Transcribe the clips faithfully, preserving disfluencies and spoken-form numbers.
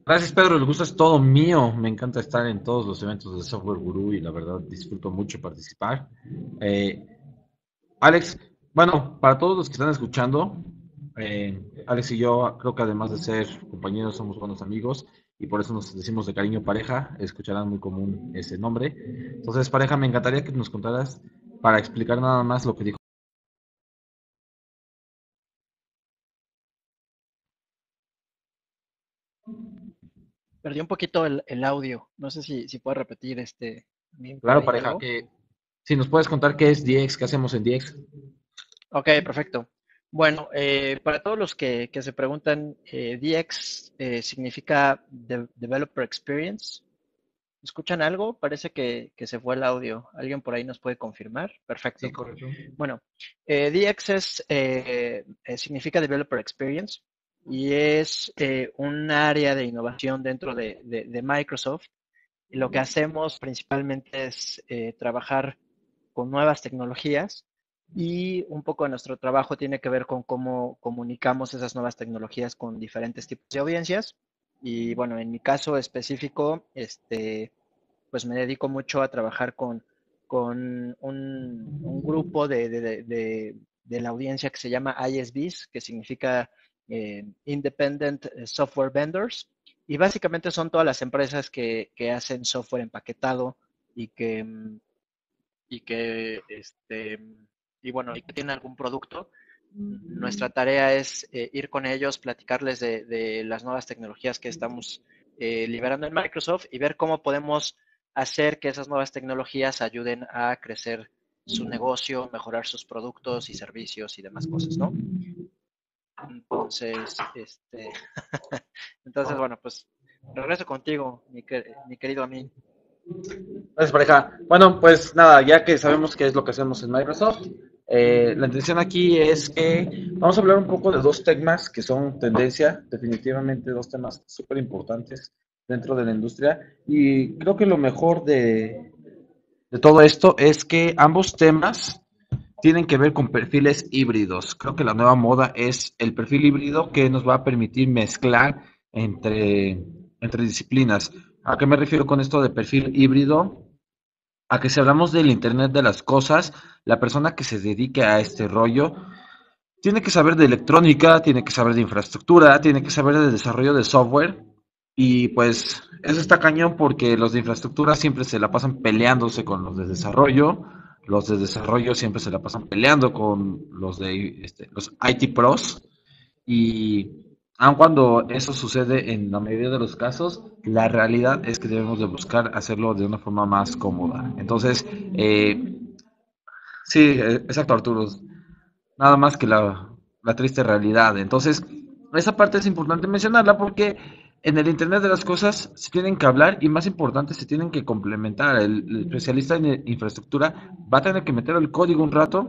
Gracias, Pedro. El gusto es todo mío. Me encanta estar en todos los eventos de Software Guru y la verdad disfruto mucho participar. Eh, Alex, bueno, para todos los que están escuchando, eh, Alex y yo creo que además de ser compañeros somos buenos amigos y por eso nos decimos de cariño pareja. Escucharán muy común ese nombre. Entonces, pareja, me encantaría que nos contaras para explicar nada más lo que dijo. Perdí un poquito el, el audio. No sé si, si puedo repetir este bien por Claro, ahí pareja, algo. que si nos puedes contar qué es D X, qué hacemos en D X. Ok, perfecto. Bueno, eh, para todos los que, que se preguntan, eh, D X eh, significa de- Developer Experience. ¿Escuchan algo? Parece que, que se fue el audio. ¿Alguien por ahí nos puede confirmar? Sí, Perfecto. correcto. Bueno, eh, D X es, eh, eh, significa Developer Experience y es eh, un área de innovación dentro de, de- de Microsoft. Y lo que hacemos principalmente es eh, trabajar con nuevas tecnologías y un poco de nuestro trabajo tiene que ver con cómo comunicamos esas nuevas tecnologías con diferentes tipos de audiencias. Y bueno, en mi caso específico, este, pues me dedico mucho a trabajar con, con un, un grupo de, de, de, de, la audiencia que se llama I S Vs, que significa eh, Independent Software Vendors. Y básicamente son todas las empresas que, que hacen software empaquetado y que, y que este, y bueno, y que tienen algún producto. Nuestra tarea es eh, ir con ellos, platicarles de, de, las nuevas tecnologías que estamos eh, liberando en Microsoft y ver cómo podemos hacer que esas nuevas tecnologías ayuden a crecer su negocio, mejorar sus productos y servicios y demás cosas, ¿no? Entonces, este, entonces, bueno, pues regreso contigo, mi, mi querido Amin. Gracias, pareja. Bueno, pues nada, ya que sabemos qué es lo que hacemos en Microsoft, eh, la intención aquí es que vamos a hablar un poco de dos temas que son tendencia, definitivamente dos temas súper importantes dentro de la industria. Y creo que lo mejor de, de todo esto es que ambos temas tienen que ver con perfiles híbridos. Creo que la nueva moda es el perfil híbrido que nos va a permitir mezclar entre, entre disciplinas. ¿A qué me refiero con esto de perfil híbrido? A que si hablamos del Internet de las cosas, la persona que se dedique a este rollo tiene que saber de electrónica, tiene que saber de infraestructura, tiene que saber de desarrollo de software. Y pues eso está cañón porque los de infraestructura siempre se la pasan peleándose con los de desarrollo, los de desarrollo siempre se la pasan peleando con los de este, los I T pros. Y aun cuando eso sucede en la mayoría de los casos, la realidad es que debemos de buscar hacerlo de una forma más cómoda. Entonces, eh, sí, eh, exacto, Arturo. Nada más que la, la triste realidad. Entonces, esa parte es importante mencionarla porque en el Internet de las cosas se tienen que hablar y más importante se tienen que complementar. El, el especialista en infraestructura va a tener que meter el código un rato,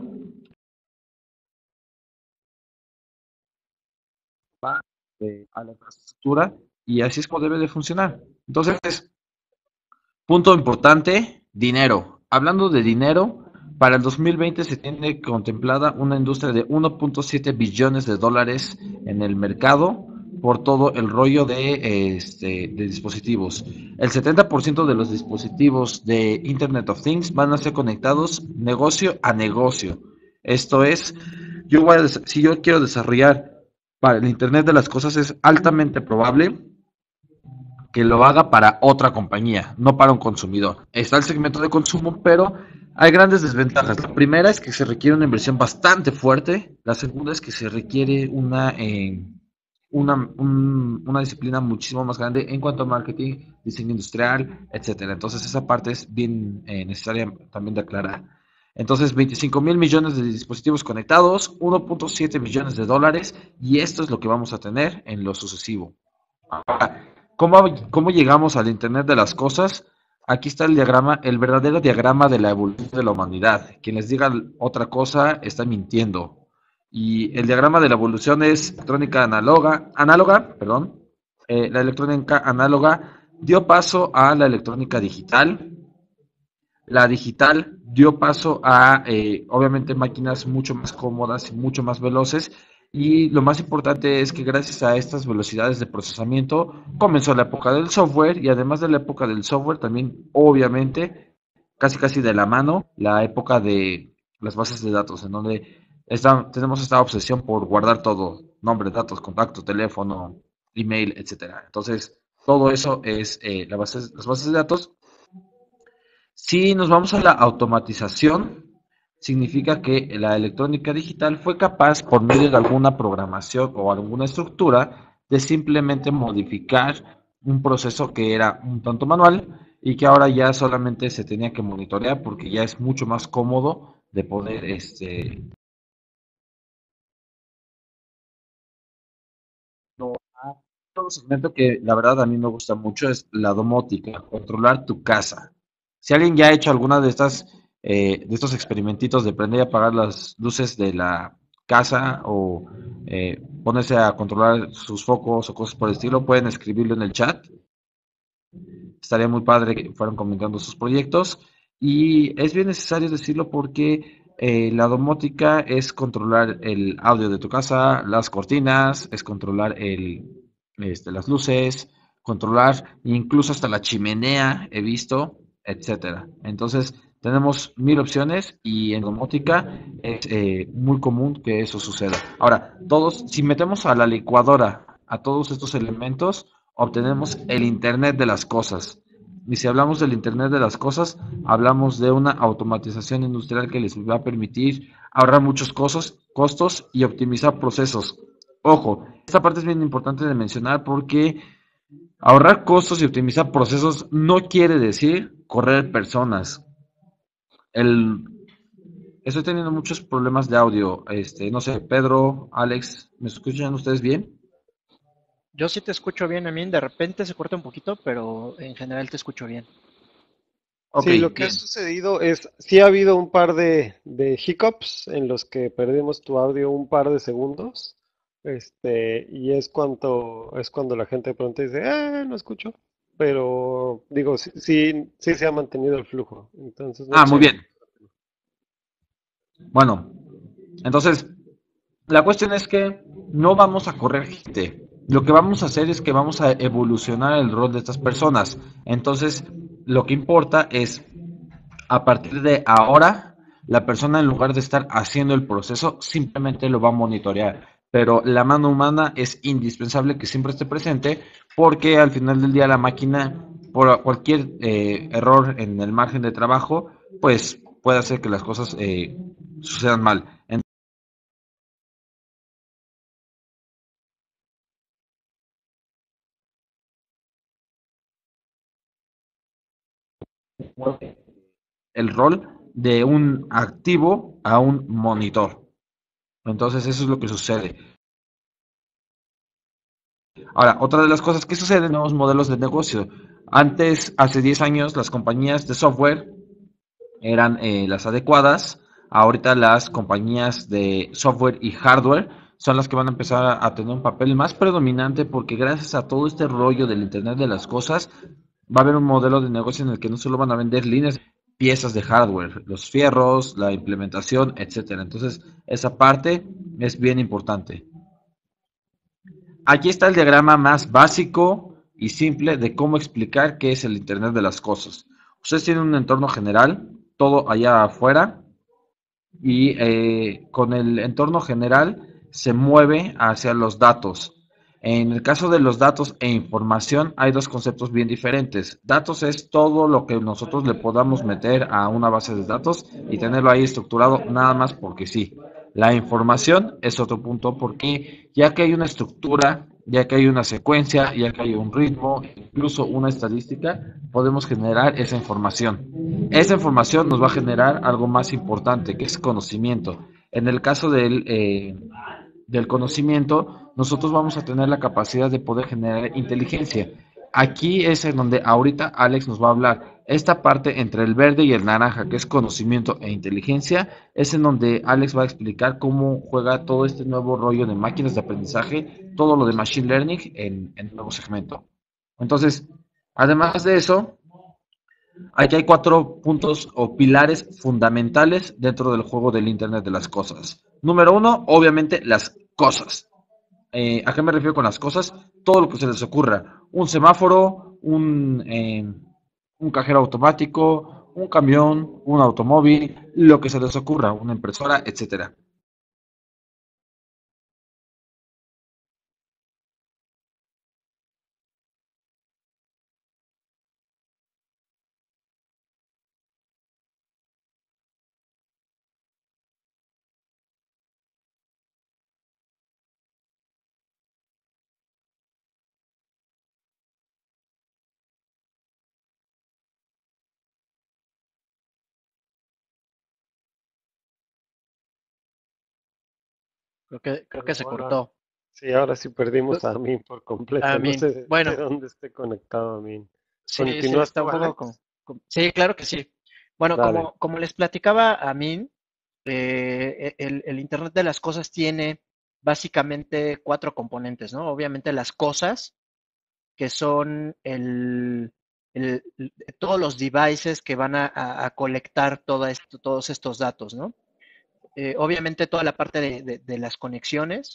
va eh, a la infraestructura y así es como debe de funcionar. Entonces, punto importante, dinero. Hablando de dinero, para el dos mil veinte se tiene contemplada una industria de uno punto siete billones de dólares en el mercado por todo el rollo de, este, de dispositivos. El setenta por ciento de los dispositivos de Internet of Things van a ser conectados negocio a negocio. Esto es, yo voy a, si yo quiero desarrollar para el Internet de las cosas, es altamente probable que lo haga para otra compañía, no para un consumidor. Está el segmento de consumo, pero hay grandes desventajas. La primera es que se requiere una inversión bastante fuerte. La segunda es que se requiere una, eh, una, un, una disciplina muchísimo más grande en cuanto a marketing, diseño industrial, etcétera. Entonces esa parte es bien eh, necesaria también de aclarar. Entonces, veinticinco mil millones de dispositivos conectados, uno punto siete millones de dólares, y esto es lo que vamos a tener en lo sucesivo. Ahora, ¿cómo, ¿cómo llegamos al Internet de las cosas? Aquí está el diagrama, el verdadero diagrama de la evolución de la humanidad. Quien les diga otra cosa está mintiendo. Y el diagrama de la evolución es electrónica análoga, análoga, perdón. Eh, la electrónica análoga dio paso a la electrónica digital. La digital dio paso a, eh, obviamente, máquinas mucho más cómodas y mucho más veloces. Y lo más importante es que gracias a estas velocidades de procesamiento comenzó la época del software y además de la época del software también obviamente casi casi de la mano la época de las bases de datos en donde está, tenemos esta obsesión por guardar todo, nombre, datos, contacto, teléfono, email, etcétera. Entonces todo eso es eh, la base, las bases de datos. Si nos vamos a la automatización, significa que la electrónica digital fue capaz, por medio de alguna programación o alguna estructura, de simplemente modificar un proceso que era un tanto manual y que ahora ya solamente se tenía que monitorear porque ya es mucho más cómodo de poder este, no, ah, otro segmento que la verdad a mí me gusta mucho es la domótica, controlar tu casa. Si alguien ya ha hecho alguna de estas eh, de estos experimentitos de prender y apagar las luces de la casa o eh, ponerse a controlar sus focos o cosas por el estilo, pueden escribirlo en el chat. Estaría muy padre que fueran comentando sus proyectos. Y es bien necesario decirlo porque eh, la domótica es controlar el audio de tu casa, las cortinas, es controlar el, este, las luces, controlar incluso hasta la chimenea, he visto, etcétera. Entonces, tenemos mil opciones y en domótica es eh, muy común que eso suceda. Ahora, todos, si metemos a la licuadora a todos estos elementos, obtenemos el Internet de las cosas. Y si hablamos del Internet de las cosas, hablamos de una automatización industrial que les va a permitir ahorrar muchos costos, costos y optimizar procesos. Ojo, esta parte es bien importante de mencionar porque ahorrar costos y optimizar procesos no quiere decir correr personas. El, estoy teniendo muchos problemas de audio. Este, no sé, Pedro, Alex, ¿me escuchan ustedes bien? Yo sí te escucho bien, a mí de repente se corta un poquito, pero en general te escucho bien. Ok, Sí, lo que ha bien. sucedido es, sí ha habido un par de, de hiccups en los que perdimos tu audio un par de segundos, este, y es cuando, es cuando la gente de pronto dice, ah, no escucho, pero digo, sí, sí, sí se ha mantenido el flujo, entonces no Ah, te muy preocupes. bien. Bueno, entonces, la cuestión es que no vamos a correr gente. Lo que vamos a hacer es que vamos a evolucionar el rol de estas personas. Entonces, lo que importa es, a partir de ahora, la persona en lugar de estar haciendo el proceso, simplemente lo va a monitorear. Pero la mano humana es indispensable que siempre esté presente porque al final del día la máquina, por cualquier eh, error en el margen de trabajo, pues puede hacer que las cosas eh, sucedan mal. El rol de un activo a un monitor. Entonces eso es lo que sucede. Ahora, otra de las cosas que suceden en nuevos modelos de negocio. Antes, hace diez años, las compañías de software eran eh, las adecuadas. Ahorita las compañías de software y hardware son las que van a empezar a tener un papel más predominante porque gracias a todo este rollo del Internet de las cosas, va a haber un modelo de negocio en el que no solo van a vender líneas, piezas de hardware, los fierros, la implementación, etcétera. Entonces, esa parte es bien importante. Aquí está el diagrama más básico y simple de cómo explicar qué es el Internet de las cosas. Ustedes tienen un entorno general, todo allá afuera, y eh, con el entorno general se mueve hacia los datos. En el caso de los datos e información hay dos conceptos bien diferentes. Datos es todo lo que nosotros le podamos meter a una base de datos y tenerlo ahí estructurado nada más porque sí. La información es otro punto porque ya que hay una estructura, ya que hay una secuencia, ya que hay un ritmo, incluso una estadística, podemos generar esa información. Esa información nos va a generar algo más importante, que es conocimiento. En el caso del, eh, del conocimiento, nosotros vamos a tener la capacidad de poder generar inteligencia. Aquí es en donde ahorita Alex nos va a hablar. Esta parte entre el verde y el naranja, que es conocimiento e inteligencia, es en donde Alex va a explicar cómo juega todo este nuevo rollo de máquinas de aprendizaje, todo lo de machine learning en, en un nuevo segmento. Entonces, además de eso, aquí hay cuatro puntos o pilares fundamentales dentro del juego del Internet de las cosas. Número uno, obviamente las cosas. Eh, ¿A qué me refiero con las cosas? Todo lo que se les ocurra. Un semáforo, un, eh, un cajero automático, un camión, un automóvil, lo que se les ocurra, una impresora, etcétera. Creo que, creo que Hola, se hola. cortó. Sí, ahora sí perdimos a Amin por completo. No Amin. sé de, de Bueno, dónde esté conectado Amin. sí, sí, ¿Continúas está tú, un poco como... Alex? como- Sí, claro que sí. Bueno, Dale. como, como les platicaba a mí, eh, e- el, el Internet de las cosas tiene básicamente cuatro componentes, ¿no? Obviamente las cosas, que son el, el- el- todos los devices que van a, a- a colectar todo esto- todos estos datos, ¿no? Eh, obviamente toda la parte de, de- de las conexiones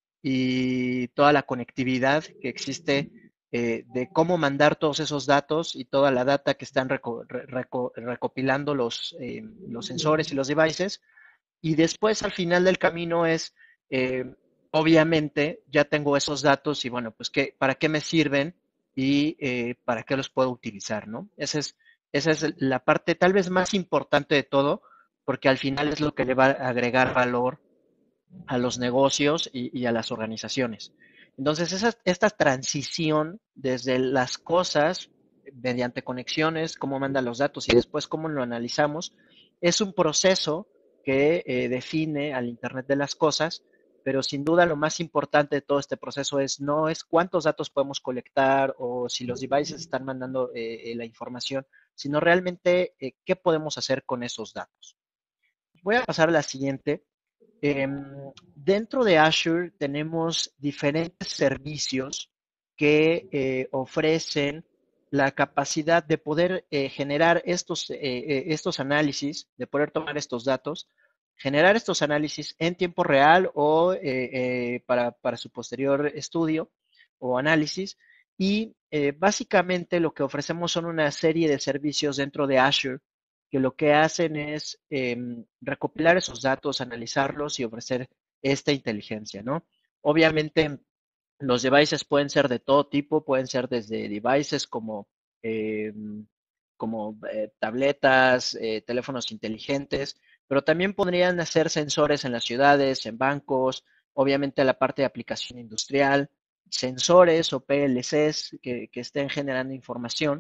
y toda la conectividad que existe, eh, de cómo mandar todos esos datos y toda la data que están reco- re- reco- recopilando los, eh, los sensores y los devices. Y después al final del camino es, eh, obviamente, ya tengo esos datos y bueno, pues ¿qué, para qué me sirven y eh, para qué los puedo utilizar, ¿no? Esa es, esa es la parte tal vez más importante de todo, porque al final es lo que le va a agregar valor a los negocios y, y a las organizaciones. Entonces, esa, esta transición desde las cosas, mediante conexiones, cómo manda los datos y después cómo lo analizamos, es un proceso que eh, define al Internet de las cosas, pero sin duda lo más importante de todo este proceso es no es cuántos datos podemos colectar o si los devices están mandando eh, la información, sino realmente eh, qué podemos hacer con esos datos. Voy a pasar a la siguiente. Eh, Dentro de Azure tenemos diferentes servicios que eh, ofrecen la capacidad de poder eh, generar estos, eh, eh, estos análisis, de poder tomar estos datos, generar estos análisis en tiempo real o eh, eh, para, para, su posterior estudio o análisis. Y eh, básicamente lo que ofrecemos son una serie de servicios dentro de Azure que lo que hacen es eh, recopilar esos datos, analizarlos y ofrecer esta inteligencia, ¿no? Obviamente, los devices pueden ser de todo tipo, pueden ser desde devices como, eh, como eh, tabletas, eh, teléfonos inteligentes, pero también podrían hacer sensores en las ciudades, en bancos, obviamente la parte de aplicación industrial, sensores o P L Cs que, que estén generando información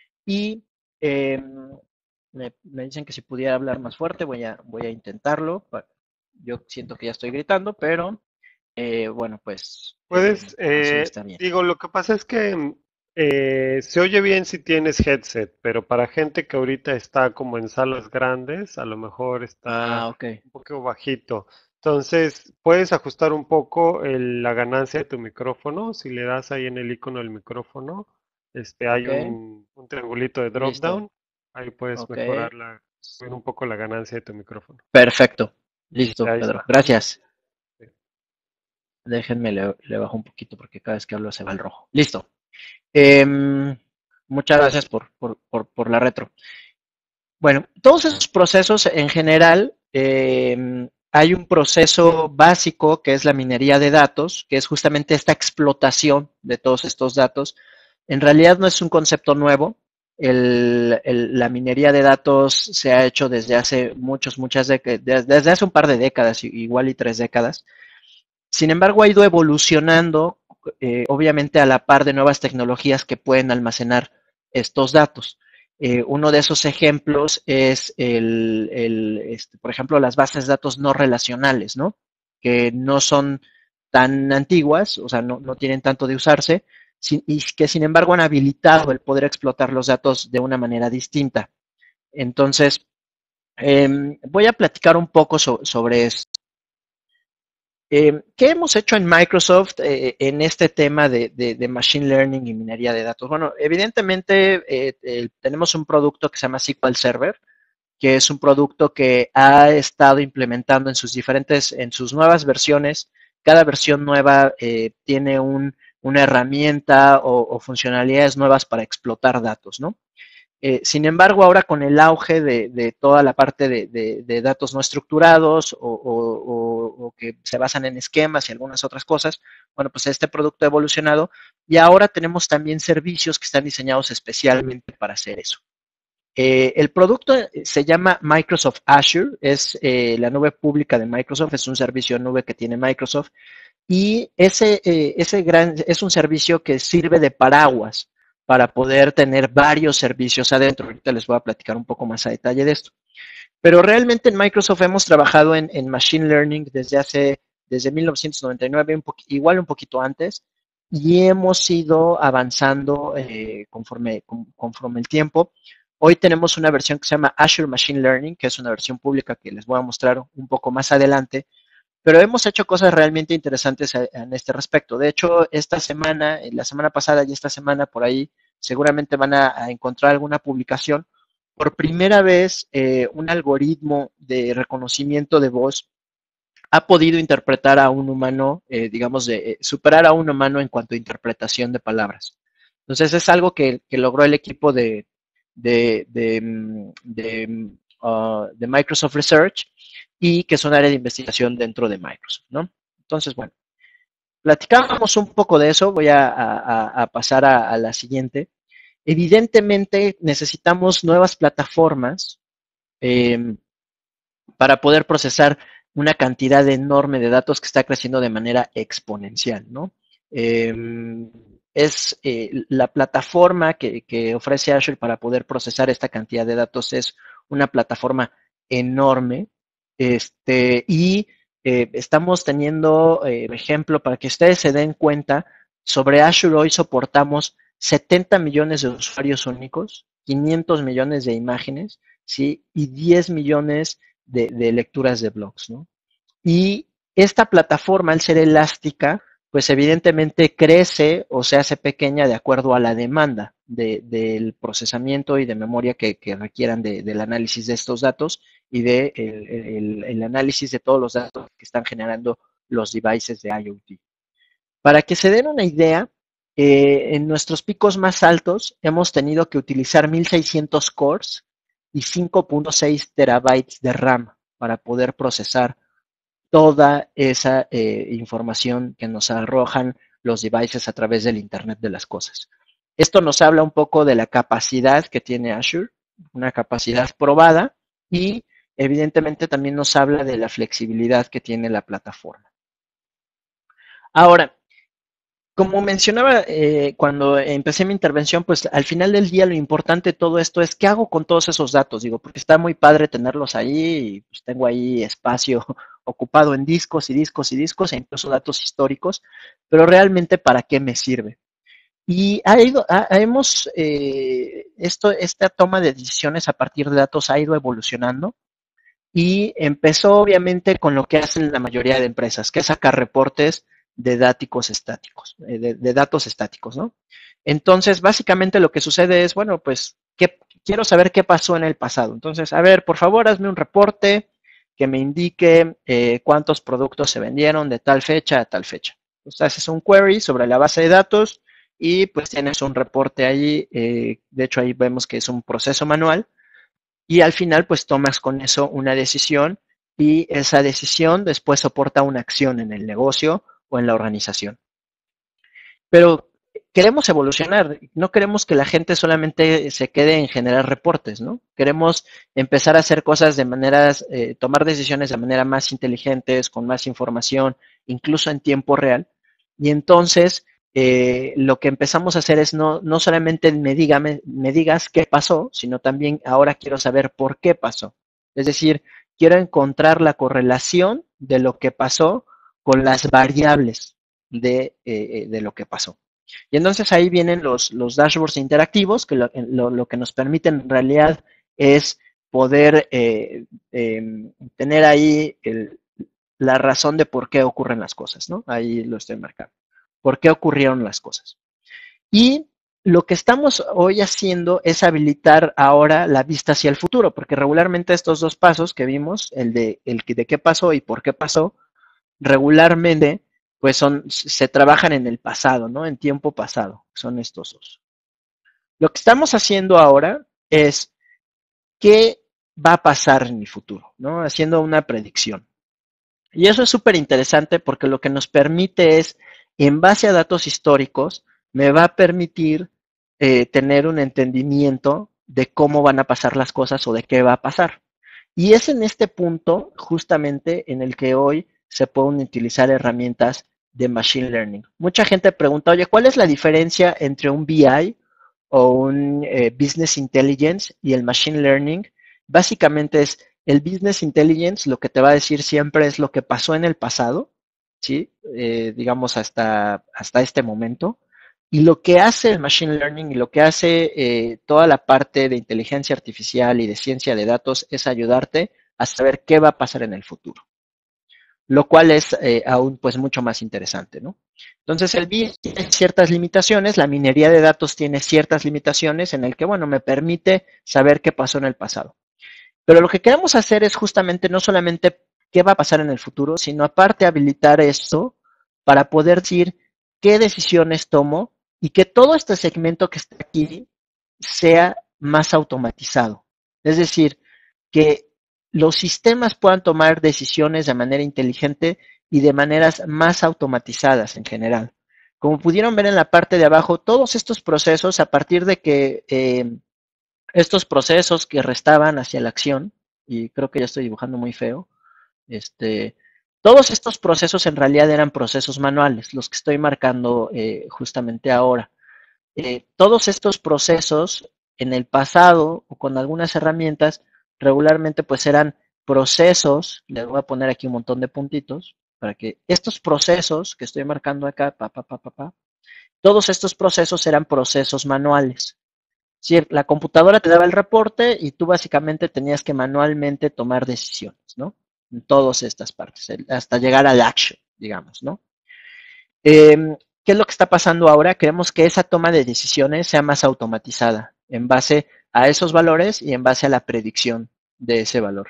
y eh, me, me, dicen que si pudiera hablar más fuerte, voy a, voy a intentarlo. Yo siento que ya estoy gritando, pero eh, bueno, pues eh, Puedes, así eh, está bien. digo, lo que pasa es que mm, eh, se oye bien si tienes headset, pero para gente que ahorita está como en salas grandes, a lo mejor está Ah, ok, un poco bajito. Entonces, puedes ajustar un poco el- la ganancia de tu micrófono. Si le das ahí en el icono del micrófono, este, hay ok, un, un triangulito de drop listo, down. Ahí puedes ok, mejorar la, subir un poco la ganancia de tu micrófono. perfecto, Y listo, ahí Pedro, está. gracias. Sí. Déjenme, le, le bajo un poquito porque cada vez que hablo se va el rojo. Listo. Eh, muchas gracias por, por, por, por la retro. Bueno, todos esos procesos en general, eh, hay un proceso básico que es la minería de datos, que es justamente esta explotación de todos estos datos. En realidad no es un concepto nuevo. El, el, la minería de datos se ha hecho desde hace muchos, muchas décadas, desde hace un par de décadas, igual y tres décadas. Sin embargo, ha ido evolucionando, eh, obviamente a la par de nuevas tecnologías que pueden almacenar estos datos. Eh, uno de esos ejemplos es, el, el este, por ejemplo, las bases de datos no relacionales, ¿no? Que no son tan antiguas, o sea, no, no tienen tanto de usarse, sin, y que sin embargo han habilitado el poder explotar los datos de una manera distinta. Entonces, eh, voy a platicar un poco so, sobre esto. Eh, ¿Qué hemos hecho en Microsoft eh, en este tema de, de, de, Machine Learning y minería de datos? Bueno, evidentemente eh, eh, tenemos un producto que se llama S Q L Server, que es un producto que ha estado implementando en sus diferentes, en sus nuevas versiones cada versión nueva eh, tiene un, una herramienta o, o funcionalidades nuevas para explotar datos, ¿no? Eh, sin embargo, ahora con el auge de, de toda la parte de, de, de datos no estructurados o, o, o, o, que se basan en esquemas y algunas otras cosas, bueno, pues este producto ha evolucionado y ahora tenemos también servicios que están diseñados especialmente para hacer eso. Eh, el producto se llama Microsoft Azure, es eh, la nube pública de Microsoft, es un servicio de nube que tiene Microsoft y ese, eh, ese gran, es un servicio que sirve de paraguas para poder tener varios servicios adentro. Ahorita les voy a platicar un poco más a detalle de esto. Pero realmente en Microsoft hemos trabajado en, en Machine Learning desde hace, desde mil novecientos noventa y nueve, un igual un poquito antes, y hemos ido avanzando eh, conforme, conforme el tiempo. Hoy tenemos una versión que se llama Azure Machine Learning, que es una versión pública que les voy a mostrar un poco más adelante, pero hemos hecho cosas realmente interesantes en este respecto. De hecho, esta semana, la semana pasada y esta semana por ahí, seguramente van a, a encontrar alguna publicación. Por primera vez, eh, un algoritmo de reconocimiento de voz ha podido interpretar a un humano, eh, digamos, de, eh, superar a un humano en cuanto a interpretación de palabras. Entonces, es algo que, que logró el equipo de, de, de, de, uh, de Microsoft Research y que es un área de investigación dentro de Microsoft, ¿no? Entonces, bueno, platicábamos un poco de eso, voy a, a, a pasar a, a la siguiente. Evidentemente necesitamos nuevas plataformas eh, para poder procesar una cantidad enorme de datos que está creciendo de manera exponencial, ¿no? Eh, es eh, la plataforma que, que ofrece Azure para poder procesar esta cantidad de datos es una plataforma enorme, este, y eh, estamos teniendo, eh, ejemplo, para que ustedes se den cuenta, sobre Azure hoy soportamos setenta millones de usuarios únicos, quinientos millones de imágenes, ¿sí? Y diez millones de, de lecturas de blogs, ¿no? Y esta plataforma, al ser elástica, pues evidentemente crece o se hace pequeña de acuerdo a la demanda de, del procesamiento y de memoria que, que requieran de, del análisis de estos datos y de el, el, el análisis de todos los datos que están generando los devices de IoT. Para que se den una idea, eh, en nuestros picos más altos hemos tenido que utilizar mil seiscientos cores y cinco punto seis terabytes de RAM para poder procesar toda esa eh, información que nos arrojan los devices a través del Internet de las cosas. Esto nos habla un poco de la capacidad que tiene Azure, una capacidad probada, y evidentemente también nos habla de la flexibilidad que tiene la plataforma. Ahora, como mencionaba eh, cuando empecé mi intervención, pues al final del día lo importante de todo esto es qué hago con todos esos datos, digo, porque está muy padre tenerlos ahí y pues tengo ahí espacio ocupado en discos y discos y discos e incluso datos históricos, pero realmente ¿para qué me sirve? Y ha ido, ha, hemos, eh, esto, esta toma de decisiones a partir de datos ha ido evolucionando y empezó obviamente con lo que hacen la mayoría de empresas, que es sacar reportes de datos estáticos, de, de datos estáticos, ¿no? Entonces, básicamente lo que sucede es, bueno, pues, ¿qué, quiero saber qué pasó en el pasado. Entonces, a ver, por favor, hazme un reporte que me indique eh, cuántos productos se vendieron de tal fecha a tal fecha. Entonces, haces un query sobre la base de datos y pues tienes un reporte ahí, eh, de hecho ahí vemos que es un proceso manual y al final pues tomas con eso una decisión y esa decisión después soporta una acción en el negocio o en la organización. Pero queremos evolucionar, no queremos que la gente solamente se quede en generar reportes, ¿no? Queremos empezar a hacer cosas de maneras, eh, tomar decisiones de manera más inteligentes, con más información, incluso en tiempo real. Y entonces, eh, lo que empezamos a hacer es no, no solamente me, diga, me, me digas qué pasó, sino también ahora quiero saber por qué pasó. Es decir, quiero encontrar la correlación de lo que pasó con las variables de, eh, de lo que pasó. Y entonces ahí vienen los, los dashboards interactivos, que lo, lo, lo que nos permiten en realidad es poder eh, eh, tener ahí el, la razón de por qué ocurren las cosas, ¿no? Ahí lo estoy marcando. ¿Por qué ocurrieron las cosas? Y lo que estamos hoy haciendo es habilitar ahora la vista hacia el futuro, porque regularmente estos dos pasos que vimos, el de, el de qué pasó y por qué pasó, regularmente pues son, se trabajan en el pasado, ¿no? En tiempo pasado, son estos dos. Lo que estamos haciendo ahora es qué va a pasar en el futuro, ¿no? Haciendo una predicción. Y eso es súper interesante porque lo que nos permite es, en base a datos históricos, me va a permitir eh, tener un entendimiento de cómo van a pasar las cosas o de qué va a pasar. Y es en este punto justamente en el que hoy se pueden utilizar herramientas de Machine Learning. Mucha gente pregunta, oye, ¿cuál es la diferencia entre un B I o un eh, Business Intelligence y el Machine Learning? Básicamente es el Business Intelligence, lo que te va a decir siempre es lo que pasó en el pasado, ¿sí? Eh, digamos hasta, hasta este momento. Y lo que hace el Machine Learning y lo que hace eh, toda la parte de inteligencia artificial y de ciencia de datos es ayudarte a saber qué va a pasar en el futuro. Lo cual es eh, aún pues mucho más interesante, ¿no? Entonces el B I tiene ciertas limitaciones, la minería de datos tiene ciertas limitaciones en el que, bueno, me permite saber qué pasó en el pasado. Pero lo que queremos hacer es justamente no solamente qué va a pasar en el futuro, sino aparte habilitar esto para poder decir qué decisiones tomo y que todo este segmento que está aquí sea más automatizado. Es decir, que los sistemas puedan tomar decisiones de manera inteligente y de maneras más automatizadas en general. Como pudieron ver en la parte de abajo, todos estos procesos, a partir de que eh, estos procesos que restaban hacia la acción, y creo que ya estoy dibujando muy feo, este, todos estos procesos en realidad eran procesos manuales, los que estoy marcando eh, justamente ahora. Eh, todos estos procesos en el pasado o con algunas herramientas regularmente pues eran procesos, les voy a poner aquí un montón de puntitos para que estos procesos que estoy marcando acá, pa, pa, pa, pa, pa, todos estos procesos eran procesos manuales. Sí, la computadora te daba el reporte y tú básicamente tenías que manualmente tomar decisiones, ¿no? En todas estas partes, hasta llegar al action, digamos, ¿no? Eh, ¿Qué es lo que está pasando ahora? Queremos que esa toma de decisiones sea más automatizada en base a esos valores y en base a la predicción de ese valor.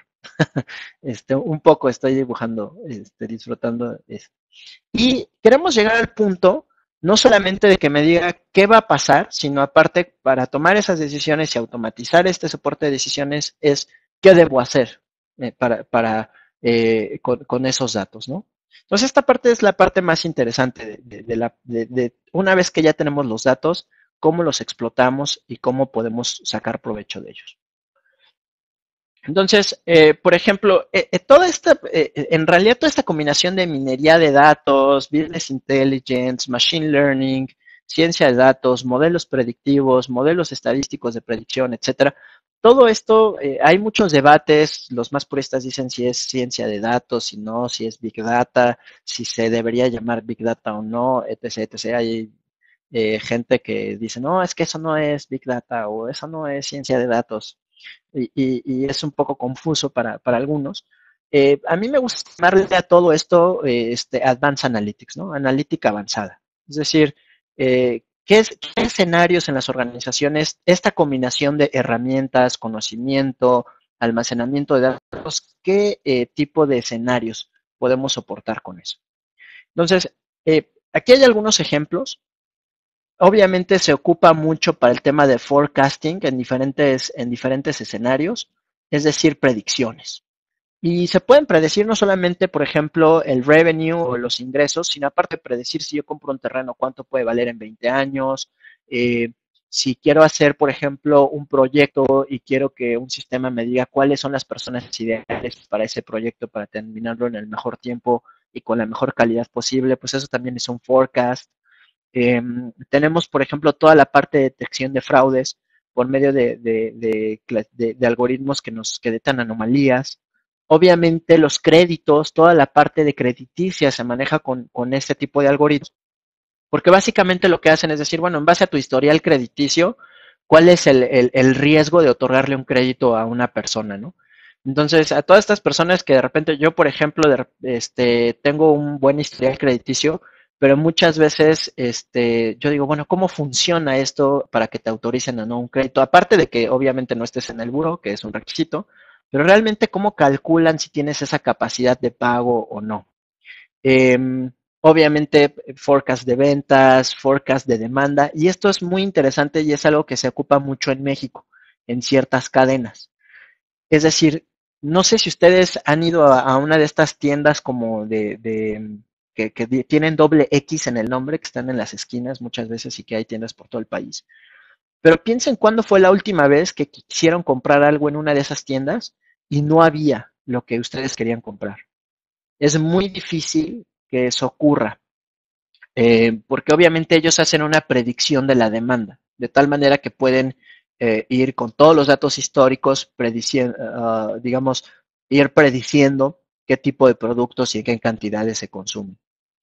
este, un poco estoy dibujando, este, disfrutando eso. Y queremos llegar al punto no solamente de que me diga qué va a pasar, sino aparte para tomar esas decisiones y automatizar este soporte de decisiones es qué debo hacer eh, para, para eh, con, con, esos datos, ¿no? Entonces esta parte es la parte más interesante de, de, de la, de, de una vez que ya tenemos los datos, cómo los explotamos y cómo podemos sacar provecho de ellos. Entonces, eh, por ejemplo, eh, eh, toda esta, eh, en realidad toda esta combinación de minería de datos, business intelligence, machine learning, ciencia de datos, modelos predictivos, modelos estadísticos de predicción, etcétera. Todo esto, eh, hay muchos debates, los más puristas dicen si es ciencia de datos, si no, si es big data, si se debería llamar big data o no, etcétera, etcétera. Hay eh, gente que dice, no, es que eso no es big data o eso no es ciencia de datos. Y, y, y es un poco confuso para, para algunos. Eh, a mí me gusta llamarle a todo esto eh, este, Advanced Analytics, ¿no? Analítica avanzada. Es decir, eh, ¿qué, es, ¿qué escenarios en las organizaciones esta combinación de herramientas, conocimiento, almacenamiento de datos, qué eh, tipo de escenarios podemos soportar con eso? Entonces, eh, aquí hay algunos ejemplos. Obviamente se ocupa mucho para el tema de forecasting en diferentes, en diferentes escenarios, es decir, predicciones. Y se pueden predecir no solamente, por ejemplo, el revenue o los ingresos, sino aparte predecir si yo compro un terreno, cuánto puede valer en veinte años, eh, si quiero hacer, por ejemplo, un proyecto y quiero que un sistema me diga cuáles son las personas ideales para ese proyecto para terminarlo en el mejor tiempo y con la mejor calidad posible, pues eso también es un forecast. Eh, tenemos, por ejemplo, toda la parte de detección de fraudes por medio de, de, de, de, de algoritmos que nos que detectan anomalías. Obviamente los créditos, toda la parte de crediticia se maneja con, con este tipo de algoritmos, porque básicamente lo que hacen es decir, bueno, en base a tu historial crediticio, ¿cuál es el, el, el riesgo de otorgarle un crédito a una persona, ¿no? Entonces, a todas estas personas que de repente yo, por ejemplo, de, este, tengo un buen historial crediticio, pero muchas veces este, yo digo, bueno, ¿cómo funciona esto para que te autoricen o no un crédito? Aparte de que obviamente no estés en el buro, que es un requisito, pero realmente cómo calculan si tienes esa capacidad de pago o no. Eh, obviamente forecast de ventas, forecast de demanda, y esto es muy interesante y es algo que se ocupa mucho en México, en ciertas cadenas. Es decir, no sé si ustedes han ido a, a una de estas tiendas como de, de que, que tienen doble X en el nombre, que están en las esquinas muchas veces y que hay tiendas por todo el país. Pero piensen cuándo fue la última vez que quisieron comprar algo en una de esas tiendas y no había lo que ustedes querían comprar. Es muy difícil que eso ocurra, eh, porque obviamente ellos hacen una predicción de la demanda, de tal manera que pueden eh, ir con todos los datos históricos, prediciendo, uh, digamos, ir prediciendo qué tipo de productos y en qué cantidades se consumen.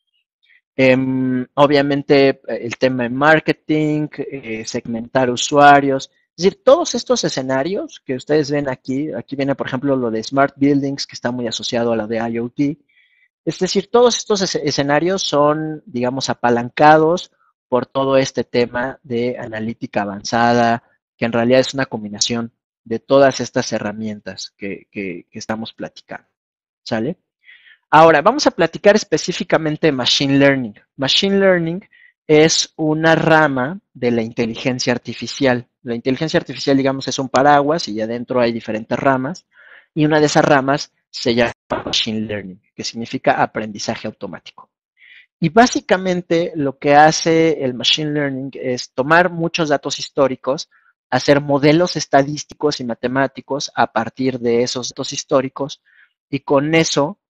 Eh, obviamente el tema de marketing, eh, segmentar usuarios, es decir, todos estos escenarios que ustedes ven aquí, aquí viene por ejemplo lo de Smart Buildings, que está muy asociado a lo de IoT, es decir, todos estos es escenarios son, digamos, apalancados por todo este tema de analítica avanzada, que en realidad es una combinación de todas estas herramientas que, que, que estamos platicando, ¿sale? Ahora, vamos a platicar específicamente de Machine Learning. Machine Learning es una rama de la inteligencia artificial. La inteligencia artificial, digamos, es un paraguas y adentro hay diferentes ramas. Y una de esas ramas se llama Machine Learning, que significa aprendizaje automático. Y básicamente lo que hace el Machine Learning es tomar muchos datos históricos, hacer modelos estadísticos y matemáticos a partir de esos datos históricos y con eso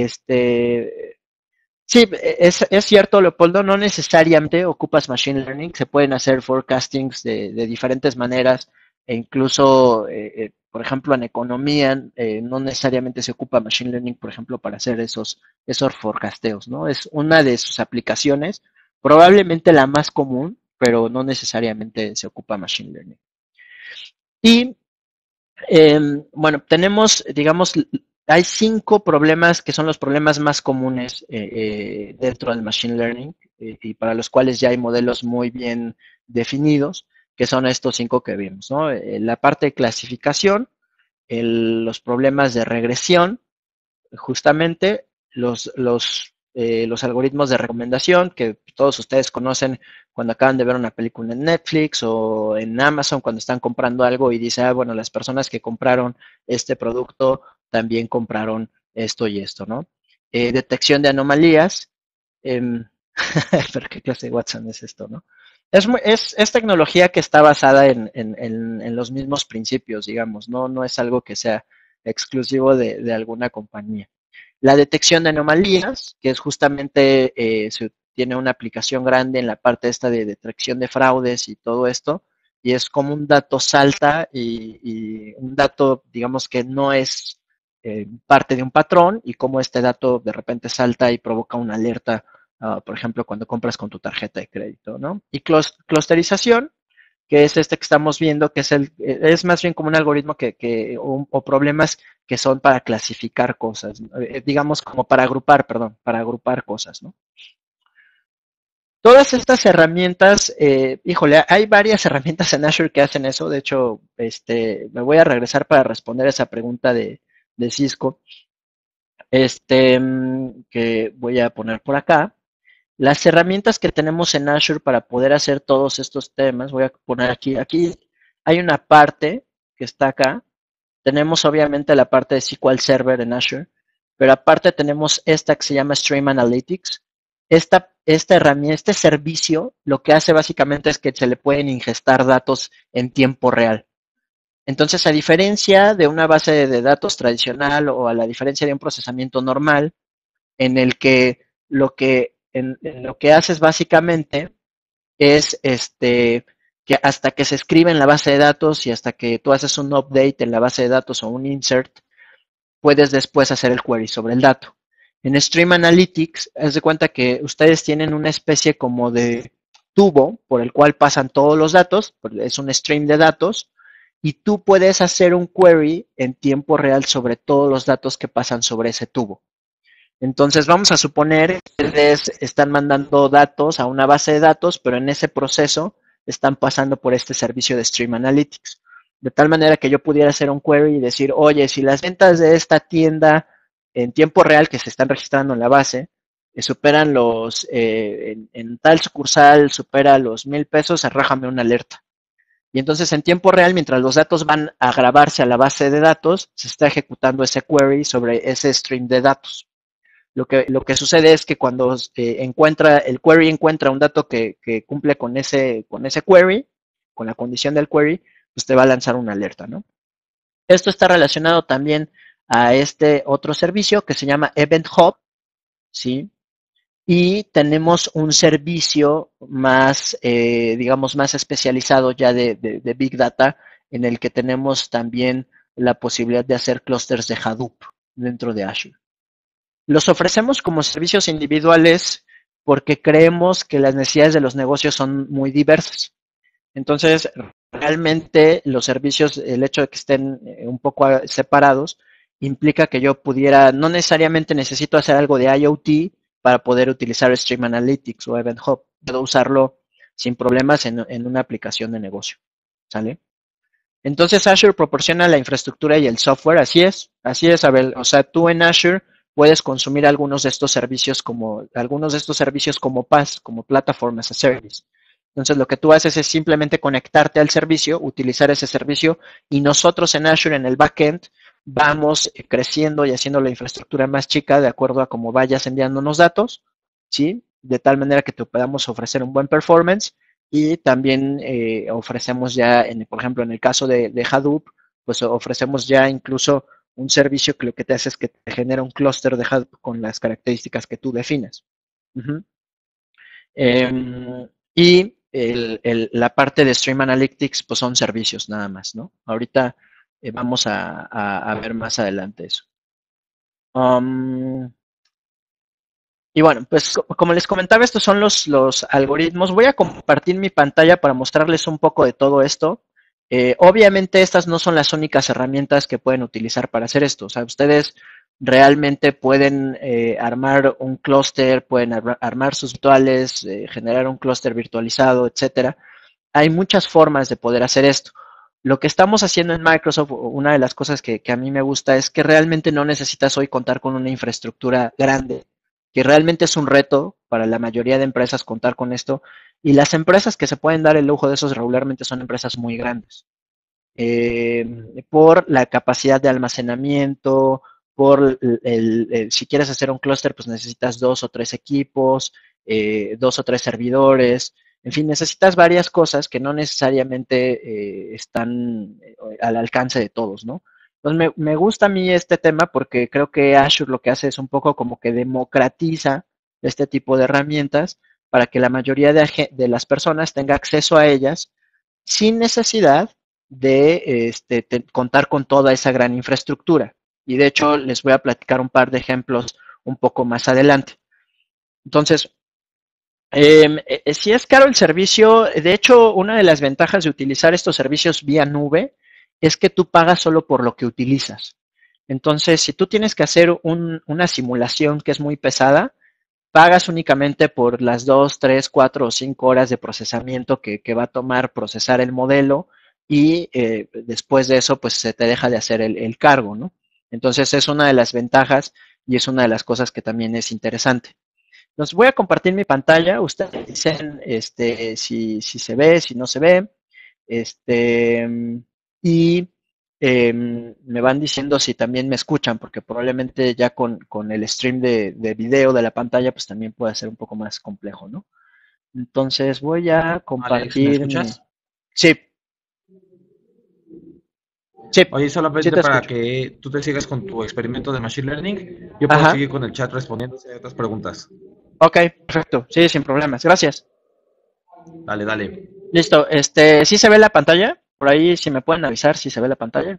este, sí, es, es cierto, Leopoldo, no necesariamente ocupas Machine Learning, se pueden hacer forecastings de, de diferentes maneras e incluso, eh, eh, por ejemplo, en economía, eh, no necesariamente se ocupa Machine Learning, por ejemplo, para hacer esos, esos forecasteos, ¿no? Es una de sus aplicaciones, probablemente la más común, pero no necesariamente se ocupa Machine Learning. Y eh, bueno, tenemos, digamos, hay cinco problemas que son los problemas más comunes eh, eh, dentro del Machine Learning eh, y para los cuales ya hay modelos muy bien definidos, que son estos cinco que vimos, ¿no? Eh, la parte de clasificación, el, los problemas de regresión, justamente los, los, eh, los algoritmos de recomendación que todos ustedes conocen cuando acaban de ver una película en Netflix o en Amazon cuando están comprando algo y dice, ah, bueno, las personas que compraron este producto también compraron esto y esto, ¿no? Eh, detección de anomalías. Eh, pero qué clase de Watson es esto, ¿no? Es, es, es tecnología que está basada en, en, en, en, los mismos principios, digamos, no, no es algo que sea exclusivo de, de alguna compañía. La detección de anomalías, que es justamente, eh, se tiene una aplicación grande en la parte esta de detección de fraudes y todo esto, y es como un dato salta y, y un dato, digamos que no es eh, parte de un patrón, y como este dato de repente salta y provoca una alerta, uh, por ejemplo, cuando compras con tu tarjeta de crédito, ¿no? Y clusterización, que es este que estamos viendo, que es el es más bien como un algoritmo que, que o, o problemas que son para clasificar cosas, eh, digamos como para agrupar, perdón, para agrupar cosas, ¿no? Todas estas herramientas, eh, híjole, hay varias herramientas en Azure que hacen eso. De hecho, este, me voy a regresar para responder esa pregunta de, de Cisco, este, que voy a poner por acá. Las herramientas que tenemos en Azure para poder hacer todos estos temas, voy a poner aquí, aquí hay una parte que está acá. Tenemos obviamente la parte de S Q L Server en Azure, pero aparte tenemos esta que se llama Stream Analytics. Esta, esta herramienta, este servicio, lo que hace básicamente es que se le pueden ingestar datos en tiempo real. Entonces, a diferencia de una base de datos tradicional o a la diferencia de un procesamiento normal, en el que lo que, en, en lo que haces básicamente es este que hasta que se escribe en la base de datos y hasta que tú haces un update en la base de datos o un insert, puedes después hacer el query sobre el dato. En Stream Analytics, haz de cuenta que ustedes tienen una especie como de tubo por el cual pasan todos los datos, es un stream de datos, y tú puedes hacer un query en tiempo real sobre todos los datos que pasan sobre ese tubo. Entonces vamos a suponer que ustedes están mandando datos a una base de datos, pero en ese proceso están pasando por este servicio de Stream Analytics. De tal manera que yo pudiera hacer un query y decir, oye, si las ventas de esta tienda en tiempo real que se están registrando en la base eh, superan los, eh, en, en tal sucursal supera los mil pesos, arrójame una alerta. Y entonces en tiempo real, mientras los datos van a grabarse a la base de datos, se está ejecutando ese query sobre ese stream de datos. Lo que, lo que sucede es que cuando eh, encuentra, el query encuentra un dato que, que cumple con ese, con ese query, con la condición del query, pues te va a lanzar una alerta, ¿no? Esto está relacionado también a este otro servicio que se llama Event Hub, ¿sí? Y tenemos un servicio más, eh, digamos, más especializado ya de, de, de Big Data, en el que tenemos también la posibilidad de hacer clústeres de Hadoop dentro de Azure. Los ofrecemos como servicios individuales porque creemos que las necesidades de los negocios son muy diversas. Entonces, realmente los servicios, el hecho de que estén un poco separados, implica que yo pudiera, no necesariamente necesito hacer algo de IoT para poder utilizar Stream Analytics o Event Hub. Puedo usarlo sin problemas en, en una aplicación de negocio. ¿Sale? Entonces Azure proporciona la infraestructura y el software, así es, así es, Abel. O sea, tú en Azure puedes consumir algunos de estos servicios como, algunos de estos servicios como PaaS, como Platform as a Service. Entonces lo que tú haces es simplemente conectarte al servicio, utilizar ese servicio y nosotros en Azure, en el backend, vamos creciendo y haciendo la infraestructura más chica de acuerdo a cómo vayas enviándonos datos, ¿sí? De tal manera que te podamos ofrecer un buen performance y también eh, ofrecemos ya, en, por ejemplo, en el caso de, de Hadoop, pues ofrecemos ya incluso un servicio que lo que te hace es que te genera un clúster de Hadoop con las características que tú definas. Uh-huh. Eh, y el, el, la parte de Stream Analytics, pues son servicios nada más, ¿no? Ahorita eh, vamos a, a, a, ver más adelante eso. Um, y bueno, pues como les comentaba, estos son los, los algoritmos. Voy a compartir mi pantalla para mostrarles un poco de todo esto. Eh, obviamente estas no son las únicas herramientas que pueden utilizar para hacer esto. O sea, ustedes realmente pueden eh, armar un clúster, pueden ar armar sus virtuales, eh, generar un clúster virtualizado, etcétera. Hay muchas formas de poder hacer esto. Lo que estamos haciendo en Microsoft, una de las cosas que, que a mí me gusta es que realmente no necesitas hoy contar con una infraestructura grande, que realmente es un reto para la mayoría de empresas contar con esto, y las empresas que se pueden dar el lujo de esos regularmente son empresas muy grandes, eh, por la capacidad de almacenamiento, por el, el, el, si quieres hacer un clúster, pues necesitas dos o tres equipos, eh, dos o tres servidores, en fin, necesitas varias cosas que no necesariamente eh, están al alcance de todos, ¿no? Entonces me, me gusta a mí este tema porque creo que Azure lo que hace es un poco como que democratiza este tipo de herramientas para que la mayoría de, de las personas tenga acceso a ellas sin necesidad de este, te, contar con toda esa gran infraestructura. Y de hecho les voy a platicar un par de ejemplos un poco más adelante. Entonces, eh, eh, si es caro el servicio, de hecho, una de las ventajas de utilizar estos servicios vía nube es que tú pagas solo por lo que utilizas. Entonces, si tú tienes que hacer un, una simulación que es muy pesada, pagas únicamente por las dos, tres, cuatro o cinco horas de procesamiento que, que va a tomar procesar el modelo y eh, después de eso, pues se te deja de hacer el, el cargo, ¿no? Entonces, es una de las ventajas y es una de las cosas que también es interesante. Los voy a compartir mi pantalla. Ustedes dicen este, si, si se ve, si no se ve. Este, y eh, me van diciendo si también me escuchan, porque probablemente ya con, con el stream de, de, video de la pantalla, pues también puede ser un poco más complejo, ¿no? Entonces voy a compartir. Alex, ¿me escuchas? Mi... Sí. Sí. Oye, solamente Sí para que tú te sigas con tu experimento de Machine Learning, yo puedo Ajá. seguir con el chat respondiendo si hay otras preguntas. Ok, perfecto. Sí, sin problemas. Gracias. Dale, dale. Listo. Este, ¿sí se ve la pantalla? Por ahí, si me pueden avisar si se ve la pantalla.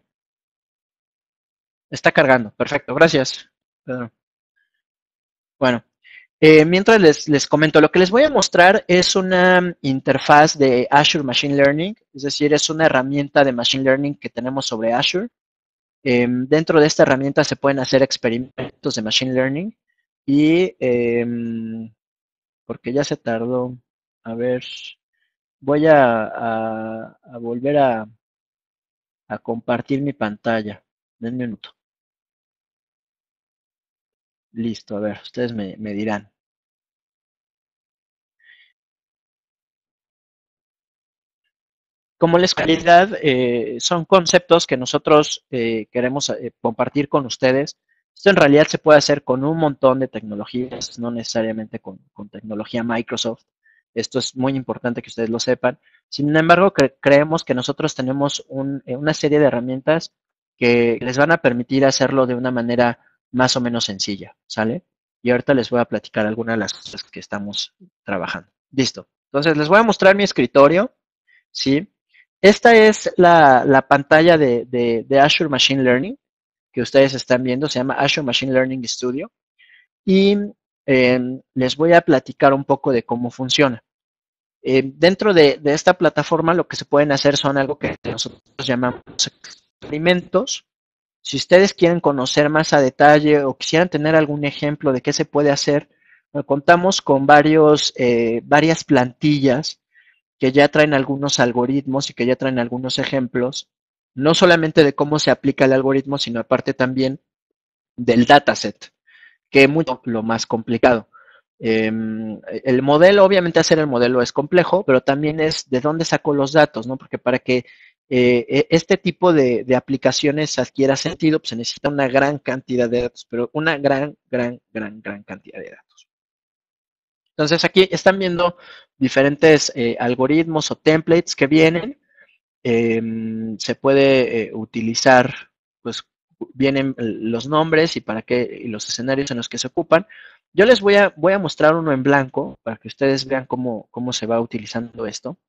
Está cargando. Perfecto. Gracias, Pedro. Bueno, eh, mientras les, les comento, lo que les voy a mostrar es una interfaz de Azure Machine Learning, es decir, es una herramienta de Machine Learning que tenemos sobre Azure. Eh, dentro de esta herramienta se pueden hacer experimentos de Machine Learning y, eh, porque ya se tardó, a ver, voy a, a, a volver a, a compartir mi pantalla. Den un minuto. Listo, a ver, ustedes me, me dirán. como la escalabilidad eh, son conceptos que nosotros eh, queremos eh, compartir con ustedes. Esto en realidad se puede hacer con un montón de tecnologías, no necesariamente con, con tecnología Microsoft. Esto es muy importante que ustedes lo sepan. Sin embargo, cre creemos que nosotros tenemos un, eh, una serie de herramientas que les van a permitir hacerlo de una manera más o menos sencilla, ¿sale? Y ahorita les voy a platicar algunas de las cosas que estamos trabajando. Listo. Entonces, les voy a mostrar mi escritorio, ¿sí? Esta es la, la pantalla de, de, de Azure Machine Learning que ustedes están viendo, se llama Azure Machine Learning Studio, y eh, les voy a platicar un poco de cómo funciona. Eh, dentro de, de esta plataforma lo que se pueden hacer son algo que nosotros llamamos experimentos. Si ustedes quieren conocer más a detalle o quisieran tener algún ejemplo de qué se puede hacer, bueno, contamos con varios, eh, varias plantillas que ya traen algunos algoritmos y que ya traen algunos ejemplos, no solamente de cómo se aplica el algoritmo, sino aparte también del dataset, que es mucho lo más complicado. Eh, el modelo, obviamente hacer el modelo es complejo, pero también es de dónde saco los datos, ¿no? Porque para que eh, este tipo de, de, aplicaciones adquiera sentido, pues se necesita una gran cantidad de datos, pero una gran, gran, gran, gran cantidad de datos. Entonces aquí están viendo diferentes eh, algoritmos o templates que vienen. Eh, se puede eh, utilizar, pues vienen los nombres y para qué y los escenarios en los que se ocupan. Yo les voy a, voy a mostrar uno en blanco para que ustedes vean cómo, cómo se va utilizando esto.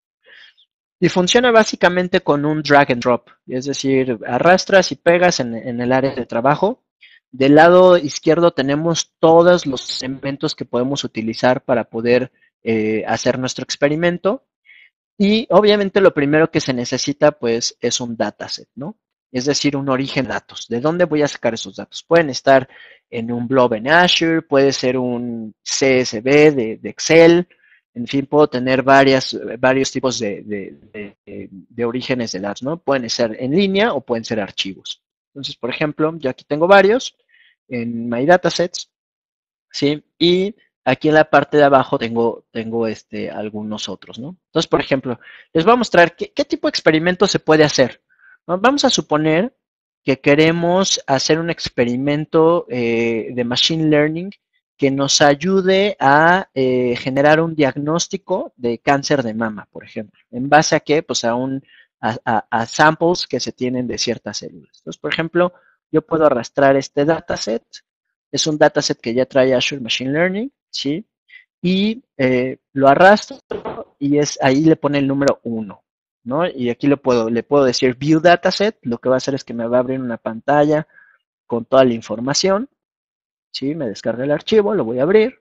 Y funciona básicamente con un drag and drop, es decir, arrastras y pegas en, en el área de trabajo. Del lado izquierdo tenemos todos los elementos que podemos utilizar para poder eh, hacer nuestro experimento. Y obviamente lo primero que se necesita pues es un dataset, ¿no? Es decir, un origen de datos. ¿De dónde voy a sacar esos datos? Pueden estar en un blob en Azure, puede ser un C S V de, de Excel, en fin, puedo tener varias, varios tipos de, de, de, de orígenes de datos, ¿no? Pueden ser en línea o pueden ser archivos. Entonces, por ejemplo, yo aquí tengo varios en My Datasets, ¿sí? Y aquí en la parte de abajo tengo, tengo este, algunos otros, ¿no? Entonces, por ejemplo, les voy a mostrar qué, qué tipo de experimento se puede hacer. ¿No? Vamos a suponer que queremos hacer un experimento eh, de Machine Learning que nos ayude a eh, generar un diagnóstico de cáncer de mama, por ejemplo. ¿En base a qué? Pues a, un, a, a, a samples que se tienen de ciertas células. Entonces, por ejemplo, yo puedo arrastrar este dataset. Es un dataset que ya trae Azure Machine Learning, ¿sí? Y eh, lo arrastro y es ahí le pone el número uno, ¿no? Y aquí le puedo, le puedo decir View Dataset, lo que va a hacer es que me va a abrir una pantalla con toda la información, ¿sí? Me descarga el archivo, lo voy a abrir.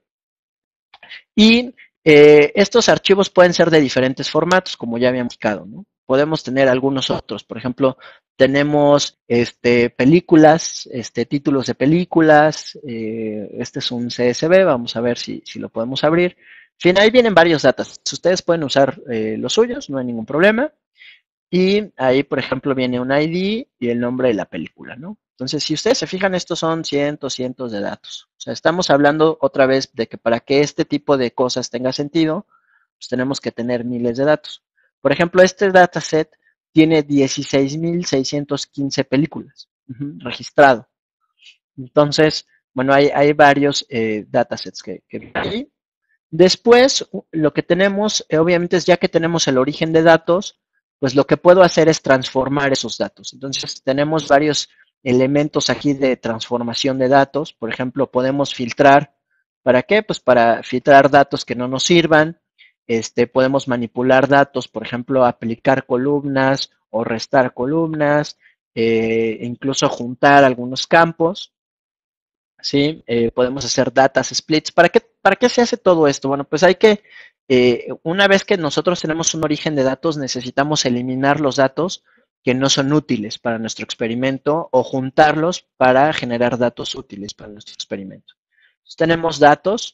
Y eh, estos archivos pueden ser de diferentes formatos, como ya habíamos indicado, ¿no? Podemos tener algunos otros, por ejemplo, tenemos este, películas, este, títulos de películas, eh, este es un C S V, vamos a ver si, si lo podemos abrir. En fin, ahí vienen varios datos. Ustedes pueden usar eh, los suyos, no hay ningún problema. Y ahí, por ejemplo, viene un I D y el nombre de la película, ¿no? Entonces, si ustedes se fijan, estos son cientos, cientos de datos. O sea, estamos hablando otra vez de que para que este tipo de cosas tenga sentido, pues tenemos que tener miles de datos. Por ejemplo, este dataset tiene dieciséis mil seiscientas quince películas uh-huh, registrado. Entonces, bueno, hay, hay varios eh, datasets que, que hay. Después, lo que tenemos, eh, obviamente, es ya que tenemos el origen de datos, pues lo que puedo hacer es transformar esos datos. Entonces, tenemos varios elementos aquí de transformación de datos. Por ejemplo, podemos filtrar. ¿Para qué? Pues para filtrar datos que no nos sirvan. Este, podemos manipular datos, por ejemplo, aplicar columnas o restar columnas, eh, incluso juntar algunos campos. ¿Sí? Eh, podemos hacer data splits. ¿Para qué, ¿Para qué se hace todo esto? Bueno, pues hay que, eh, una vez que nosotros tenemos un origen de datos, necesitamos eliminar los datos que no son útiles para nuestro experimento o juntarlos para generar datos útiles para nuestro experimento. Entonces, tenemos datos,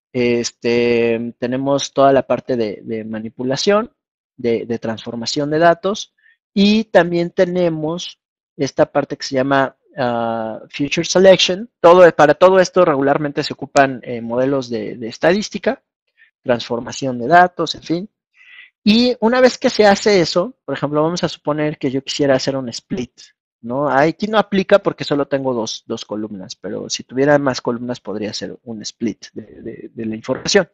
este, tenemos toda la parte de, de manipulación, de, de transformación de datos y también tenemos esta parte que se llama Uh, Future Selection. Todo, para todo esto regularmente se ocupan eh, modelos de, de estadística, transformación de datos, en fin. Y una vez que se hace eso, por ejemplo, vamos a suponer que yo quisiera hacer un split, ¿no? Aquí no aplica porque solo tengo dos, dos columnas, pero si tuviera más columnas podría ser un split de, de, de la información.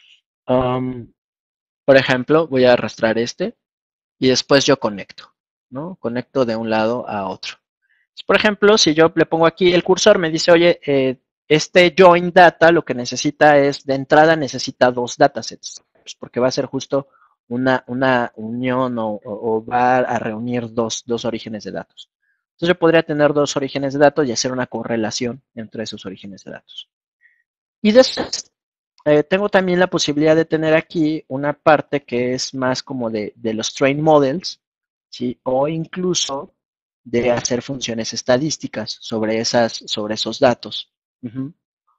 Um, por ejemplo, voy a arrastrar este y después yo conecto, ¿no? Conecto de un lado a otro. Por ejemplo, si yo le pongo aquí el cursor, me dice, oye, eh, este join data lo que necesita es, de entrada necesita dos datasets, pues porque va a ser justo una, una unión o, o, o va a reunir dos, dos orígenes de datos. Entonces yo podría tener dos orígenes de datos y hacer una correlación entre esos orígenes de datos. Y después eh, tengo también la posibilidad de tener aquí una parte que es más como de, de los train models, ¿sí? O incluso de hacer funciones estadísticas sobre, esas, sobre esos datos. Uh-huh.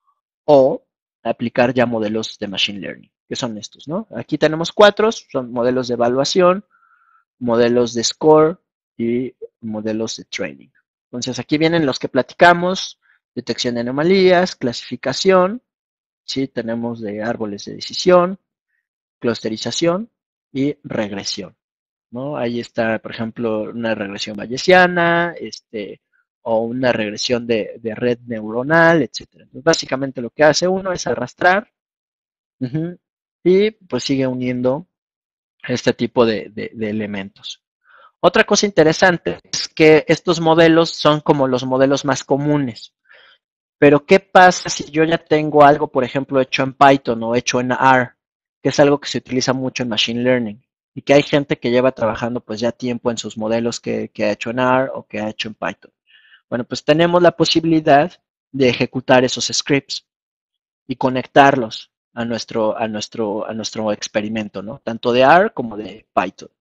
O aplicar ya modelos de machine learning, que son estos, ¿no? Aquí tenemos cuatro, son modelos de evaluación, modelos de score y modelos de training. Entonces aquí vienen los que platicamos, detección de anomalías, clasificación, ¿sí? Tenemos de árboles de decisión, clusterización y regresión, ¿no? Ahí está, por ejemplo, una regresión bayesiana, este, o una regresión de, de red neuronal, etcétera. Entonces, básicamente lo que hace uno es arrastrar uh-huh, y pues sigue uniendo este tipo de, de, de elementos. Otra cosa interesante es que estos modelos son como los modelos más comunes. Pero ¿qué pasa si yo ya tengo algo, por ejemplo, hecho en Python o hecho en R, que es algo que se utiliza mucho en Machine Learning? Y que hay gente que lleva trabajando pues ya tiempo en sus modelos que, que ha hecho en R o que ha hecho en Python. Bueno, pues tenemos la posibilidad de ejecutar esos scripts y conectarlos a nuestro, a nuestro, a nuestro experimento, ¿no? Tanto de R como de Python.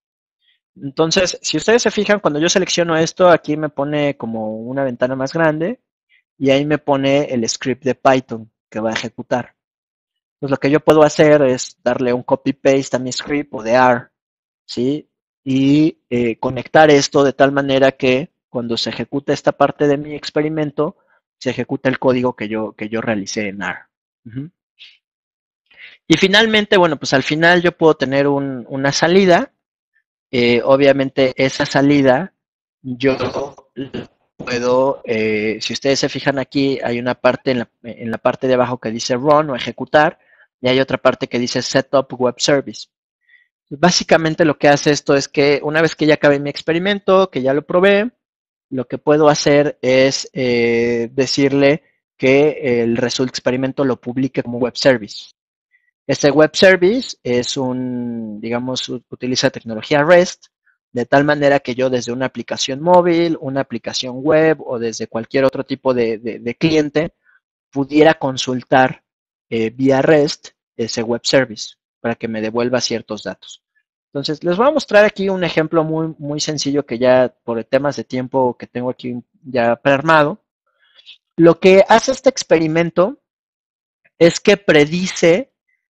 Entonces, si ustedes se fijan, cuando yo selecciono esto, aquí me pone como una ventana más grande y ahí me pone el script de Python que va a ejecutar. Pues lo que yo puedo hacer es darle un copy-paste a mi script o de R, ¿sí? Y eh, conectar esto de tal manera que cuando se ejecute esta parte de mi experimento, se ejecuta el código que yo, que yo realicé en R. Uh-huh. Y finalmente, bueno, pues al final yo puedo tener un, una salida. Eh, obviamente esa salida yo puedo, eh, si ustedes se fijan aquí, hay una parte en la, en la parte de abajo que dice run o ejecutar y hay otra parte que dice setup web service. Básicamente lo que hace esto es que una vez que ya acabé mi experimento, que ya lo probé, lo que puedo hacer es eh, decirle que el resultado experimento lo publique como web service. Este web service es un, digamos, utiliza tecnología REST, de tal manera que yo desde una aplicación móvil, una aplicación web o desde cualquier otro tipo de, de, de cliente pudiera consultar eh, vía REST ese web service para que me devuelva ciertos datos. Entonces, les voy a mostrar aquí un ejemplo muy, muy sencillo que ya por temas de tiempo que tengo aquí ya prearmado. Lo que hace este experimento es que predice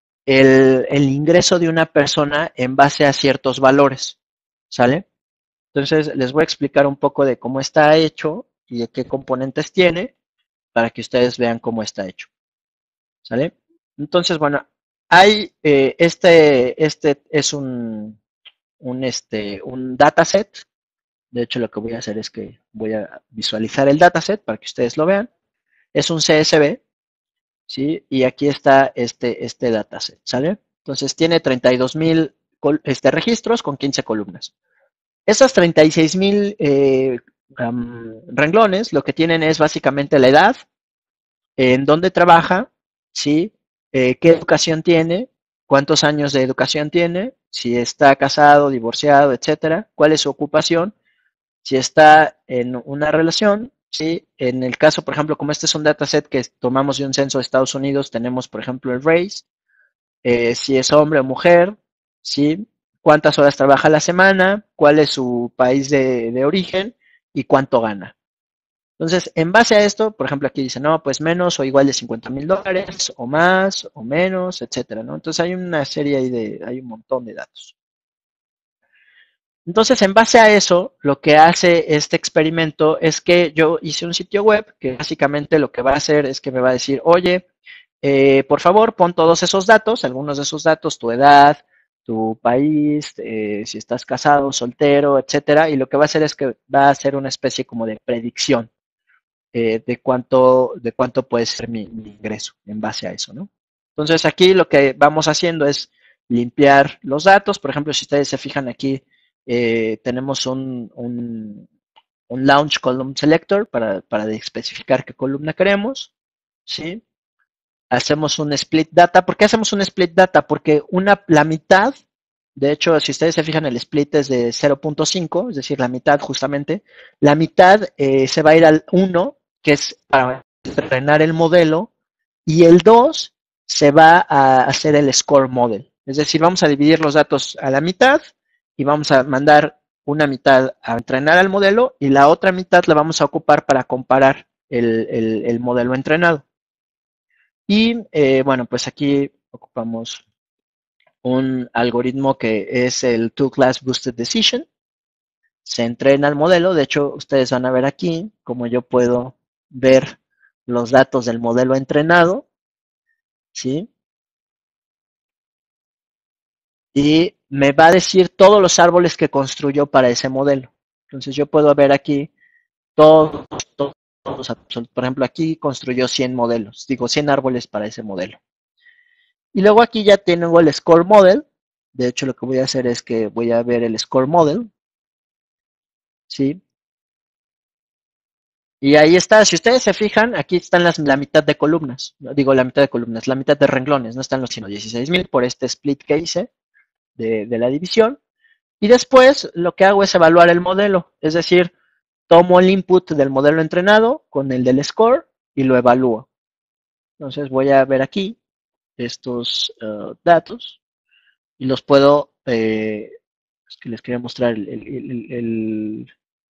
El, el, ingreso de una persona en base a ciertos valores, ¿sale? Entonces, les voy a explicar un poco de cómo está hecho y de qué componentes tiene para que ustedes vean cómo está hecho, ¿sale? Entonces, bueno, hay, eh, este, este es un, un, este, un dataset. De hecho, lo que voy a hacer es que voy a visualizar el dataset para que ustedes lo vean. Es un C S V, ¿sí? Y aquí está este, este dataset, ¿sale? Entonces tiene treinta y dos mil este, registros con quince columnas. Esas treinta y seis mil eh, um, renglones lo que tienen es básicamente la edad, en dónde trabaja, ¿sí? Eh, qué educación tiene, cuántos años de educación tiene, si está casado, divorciado, etcétera, cuál es su ocupación, si está en una relación, ¿sí? En el caso, por ejemplo, como este es un dataset que tomamos de un censo de Estados Unidos, tenemos, por ejemplo, el race, eh, si es hombre o mujer, ¿sí? Cuántas horas trabaja a la semana, cuál es su país de, de origen y cuánto gana. Entonces, en base a esto, por ejemplo, aquí dice, no, pues menos o igual de cincuenta mil dólares, o más, o menos, etcétera, ¿no? Entonces hay una serie ahí de, hay un montón de datos. Entonces, en base a eso, lo que hace este experimento es que yo hice un sitio web que básicamente lo que va a hacer es que me va a decir, oye, eh, por favor, pon todos esos datos, algunos de esos datos, tu edad, tu país, eh, si estás casado, soltero, etcétera, y lo que va a hacer es que va a hacer una especie como de predicción eh, de cuánto, de cuánto puede ser mi, mi ingreso en base a eso, ¿no? Entonces aquí lo que vamos haciendo es limpiar los datos. Por ejemplo, si ustedes se fijan aquí, eh, tenemos un, un, un launch column selector para, para especificar qué columna queremos, ¿sí? Hacemos un split data. ¿Por qué hacemos un split data? Porque una, la mitad, de hecho, si ustedes se fijan, el split es de cero punto cinco, es decir, la mitad justamente, la mitad eh, se va a ir al uno, que es para entrenar el modelo, y el dos se va a hacer el score model. Es decir, vamos a dividir los datos a la mitad y vamos a mandar una mitad a entrenar al modelo y la otra mitad la vamos a ocupar para comparar el, el, el modelo entrenado. Y eh, bueno, pues aquí ocupamos un algoritmo que es el Two-Class Boosted Decision. Se entrena el modelo. De hecho, ustedes van a ver aquí cómo yo puedo ver los datos del modelo entrenado, ¿sí? Y me va a decir todos los árboles que construyó para ese modelo. Entonces yo puedo ver aquí todos, todos, todos, por ejemplo, aquí construyó cien modelos, digo cien árboles para ese modelo. Y luego aquí ya tengo el score model. De hecho, lo que voy a hacer es que voy a ver el score model, ¿sí? Y ahí está, si ustedes se fijan, aquí están las, la mitad de columnas, no digo la mitad de columnas, la mitad de renglones, no están los ciento dieciséis mil por este split que hice de, de la división. Y después lo que hago es evaluar el modelo, es decir, tomo el input del modelo entrenado con el del score y lo evalúo. Entonces voy a ver aquí estos uh, datos y los puedo, eh, es que les quería mostrar el, el, el, el,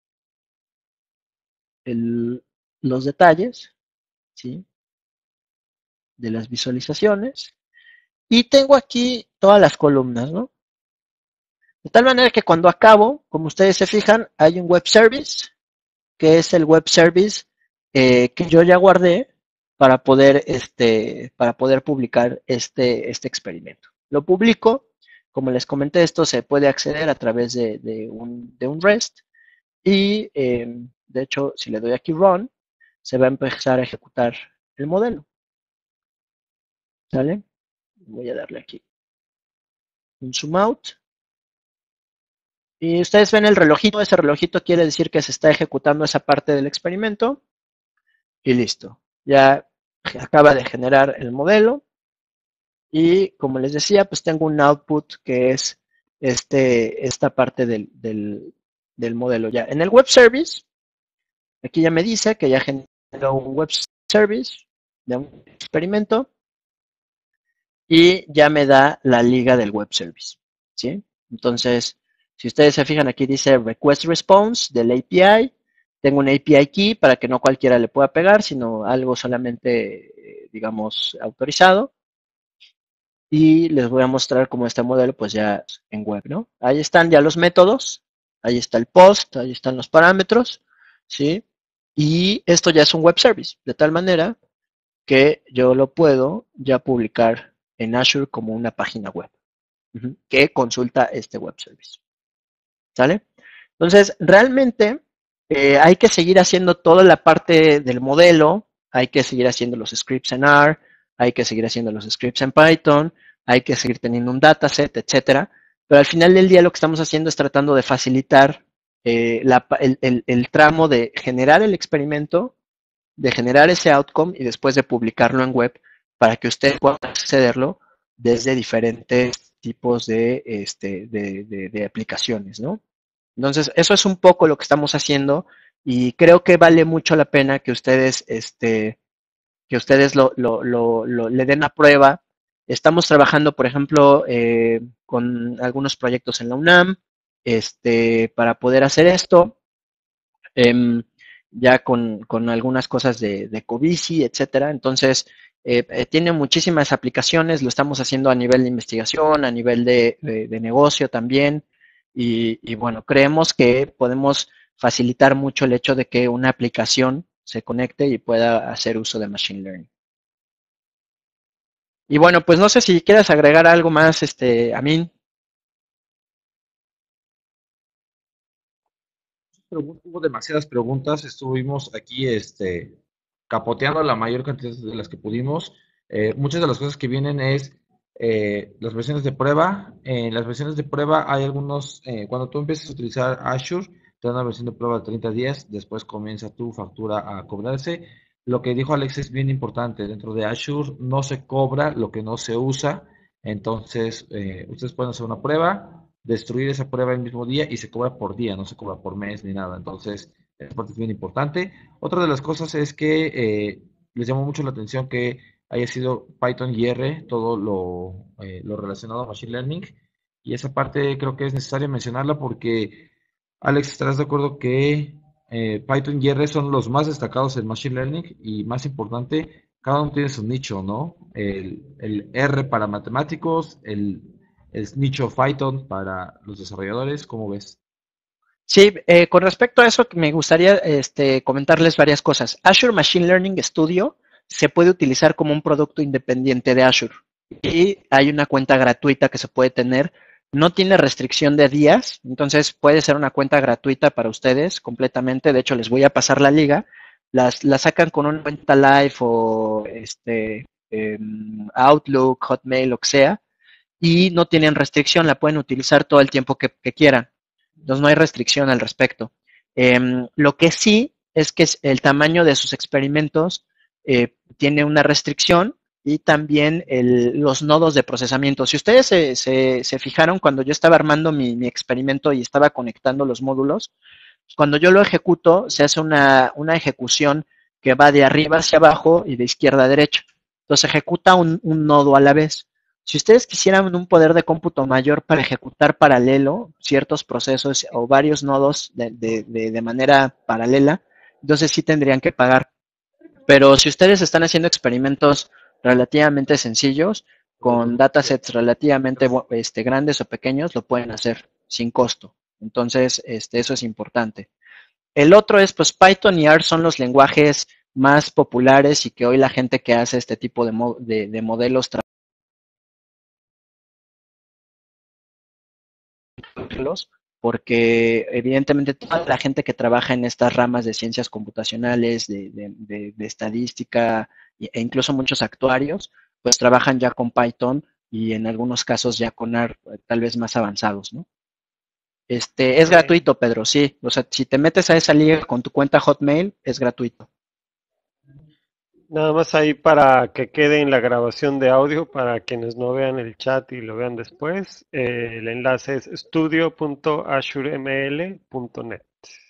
el, los detalles, ¿sí? De las visualizaciones. Y tengo aquí todas las columnas, ¿no? De tal manera que cuando acabo, como ustedes se fijan, hay un web service, que es el web service eh, que yo ya guardé para poder, este, para poder publicar este, este experimento. Lo publico, como les comenté, esto se puede acceder a través de, de, un, de un REST y, eh, de hecho, si le doy aquí Run, se va a empezar a ejecutar el modelo. ¿Sale? Voy a darle aquí un zoom out. Y ustedes ven el relojito, ese relojito quiere decir que se está ejecutando esa parte del experimento. Y listo. Ya acaba de generar el modelo. Y como les decía, pues tengo un output que es este, esta parte del, del, del modelo. Ya en el web service, aquí ya me dice que ya generó un web service de un experimento. Y ya me da la liga del web service. ¿Sí? Entonces, si ustedes se fijan, aquí dice request response del A P I. Tengo un A P I key para que no cualquiera le pueda pegar, sino algo solamente, digamos, autorizado. Y les voy a mostrar cómo este modelo, pues ya en web, ¿no? Ahí están ya los métodos. Ahí está el post, ahí están los parámetros, ¿sí? Y esto ya es un web service, de tal manera que yo lo puedo ya publicar en Azure como una página web uh-huh, que consulta este web service. ¿Sale? Entonces, realmente eh, hay que seguir haciendo toda la parte del modelo, hay que seguir haciendo los scripts en R, hay que seguir haciendo los scripts en Python, hay que seguir teniendo un dataset, etcétera. Pero al final del día lo que estamos haciendo es tratando de facilitar eh, la, el, el, el tramo de generar el experimento, de generar ese outcome y después de publicarlo en web para que ustedes puedan accederlo desde diferentes tipos de, este, de, de, de aplicaciones, ¿no? Entonces, eso es un poco lo que estamos haciendo y creo que vale mucho la pena que ustedes, este, que ustedes lo, lo, lo, lo le den a prueba. Estamos trabajando, por ejemplo, eh, con algunos proyectos en la UNAM, este, para poder hacer esto. Eh, ya con, con, algunas cosas de, de Covici, etcétera. Entonces, eh, eh, tiene muchísimas aplicaciones, lo estamos haciendo a nivel de investigación, a nivel de, de, de negocio también. Y, y, bueno, creemos que podemos facilitar mucho el hecho de que una aplicación se conecte y pueda hacer uso de Machine Learning. Y bueno, pues no sé si quieres agregar algo más, este, Amin. preguntas, hubo demasiadas preguntas, estuvimos aquí este, capoteando la mayor cantidad de las que pudimos. Eh, muchas de las cosas que vienen es eh, las versiones de prueba. En las versiones de prueba hay algunos, eh, cuando tú empiezas a utilizar Azure, te dan una versión de prueba de treinta días, después comienza tu factura a cobrarse. Lo que dijo Alex es bien importante, dentro de Azure no se cobra lo que no se usa, entonces eh, ustedes pueden hacer una prueba, destruir esa prueba el mismo día y se cobra por día, no se cobra por mes ni nada, entonces esa parte es bien importante. Otra de las cosas es que eh, les llamó mucho la atención que haya sido Python y R, todo lo, eh, lo relacionado a Machine Learning. Y esa parte creo que es necesario mencionarla porque, Alex, estarás de acuerdo que eh, Python y R son los más destacados en Machine Learning y más importante, cada uno tiene su nicho, ¿no? El, el R para matemáticos, el, el nicho Python para los desarrolladores, ¿cómo ves? Sí, eh, con respecto a eso, me gustaría este, comentarles varias cosas. Azure Machine Learning Studio se puede utilizar como un producto independiente de Azure y hay una cuenta gratuita que se puede tener. No tiene restricción de días, entonces puede ser una cuenta gratuita para ustedes completamente. De hecho, les voy a pasar la liga. Las, la sacan con una cuenta Live o este, eh, Outlook, Hotmail, lo que sea, y no tienen restricción, la pueden utilizar todo el tiempo que, que quieran. Entonces no hay restricción al respecto. Eh, lo que sí es que el tamaño de sus experimentos eh, tiene una restricción y también el, los nodos de procesamiento. Si ustedes se, se, se fijaron cuando yo estaba armando mi, mi, experimento y estaba conectando los módulos, cuando yo lo ejecuto, se hace una, una ejecución que va de arriba hacia abajo y de izquierda a derecha. Entonces ejecuta un, un nodo a la vez. Si ustedes quisieran un poder de cómputo mayor para ejecutar paralelo ciertos procesos o varios nodos de, de, de, de manera paralela, entonces sí tendrían que pagar. Pero si ustedes están haciendo experimentos relativamente sencillos, con datasets relativamente este, grandes o pequeños, lo pueden hacer sin costo. Entonces, este, eso es importante. El otro es, pues, Python y R son los lenguajes más populares y que hoy la gente que hace este tipo de, mo de, de modelos porque evidentemente toda la gente que trabaja en estas ramas de ciencias computacionales, de, de, de, de estadística e incluso muchos actuarios, pues trabajan ya con Python y en algunos casos ya con R tal vez más avanzados, ¿no? Este, es gratuito, Pedro, sí. O sea, si te metes a esa liga con tu cuenta Hotmail, es gratuito. Nada más ahí para que quede en la grabación de audio, para quienes no vean el chat y lo vean después, eh, el enlace es studio punto azureml punto net.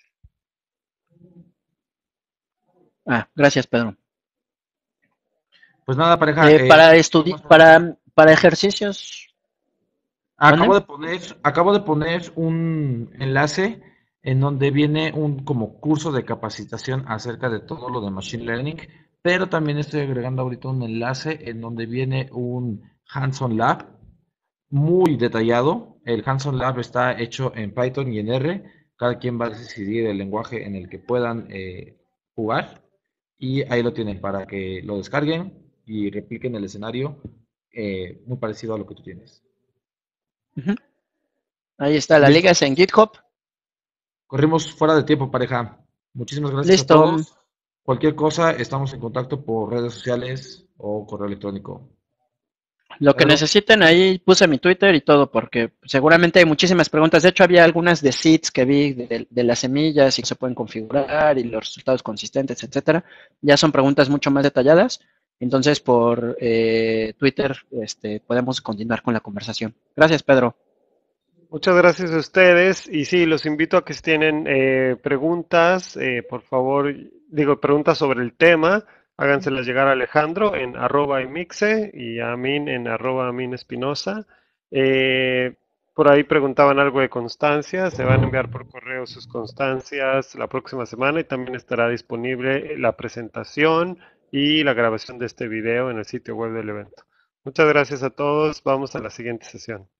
Ah, gracias, Pedro. Pues nada, pareja. Eh, Eh, para estudiar, para, para ejercicios, acabo ¿mande? de poner, acabo de poner un enlace en donde viene un como curso de capacitación acerca de todo lo de Machine Learning, pero también estoy agregando ahorita un enlace en donde viene un Hands-on Lab muy detallado. El Hands-on Lab está hecho en Python y en R. Cada quien va a decidir el lenguaje en el que puedan eh, jugar. Y ahí lo tienen para que lo descarguen y repliquen el escenario eh, muy parecido a lo que tú tienes. Uh-huh. Ahí está, la liga ¿Listo? es en GitHub. Corrimos fuera de tiempo, pareja. Muchísimas gracias a Listo. todos. Cualquier cosa, estamos en contacto por redes sociales o correo electrónico. Lo que Pedro. necesiten, ahí puse mi Twitter y todo, porque seguramente hay muchísimas preguntas. De hecho, había algunas de seeds que vi de, de las semillas y que se pueden configurar y los resultados consistentes, etcétera. Ya son preguntas mucho más detalladas. Entonces, por eh, Twitter este, podemos continuar con la conversación. Gracias, Pedro. Muchas gracias a ustedes y sí, los invito a que si tienen eh, preguntas, eh, por favor, digo, preguntas sobre el tema, háganselas llegar a Alejandro en arroba emixe y a Amin en arroba Amin Espinosa. Eh, por ahí preguntaban algo de constancia, se van a enviar por correo sus constancias la próxima semana y también estará disponible la presentación y la grabación de este video en el sitio web del evento. Muchas gracias a todos, vamos a la siguiente sesión.